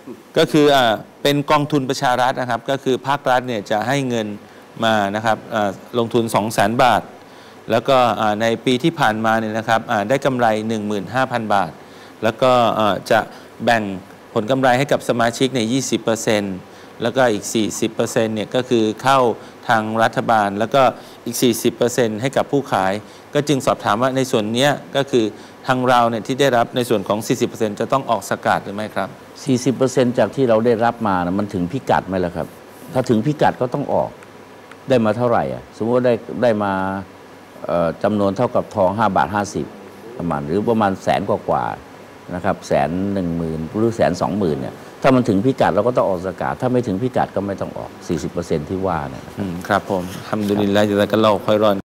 ก็คือเป็นกองทุนประชารัฐนะครับก็คือภาครัฐเนี่ยจะให้เงินมานะครับลงทุน 200,000 บาทแล้วก็ในปีที่ผ่านมาเนี่ยนะครับได้กำไร 15,000 บาทแล้วก็จะแบ่งผลกำไรให้กับสมาชิกใน 20%แล้วก็อีก 40% เนี่ยก็คือเข้าทางรัฐบาลแล้วก็อีก 40% ให้กับผู้ขายก็จึงสอบถามว่าในส่วนนี้ก็คือทางเราเนี่ยที่ได้รับในส่วนของ 40% จะต้องออกสกาดหรือไม่ครับ 40% จากที่เราได้รับมานะมันถึงพิกัดไหมล่ะครับถ้าถึงพิกัดก็ต้องออกได้มาเท่าไหร่สมมติว่าได้มาจำนวนเท่ากับทอง5.50 บาทประมาณหรือประมาณ100,000 กว่านะครับ110,000หรือ120,000เนี่ยถ้ามันถึงพิกัดเราก็ต้องออกสกาดถ้าไม่ถึงพิกัดก็ไม่ต้องออก 40% ที่ว่านะครับครับผมทำดุลิลลาฮิ ญะซักัลลอฮุค็อยรอน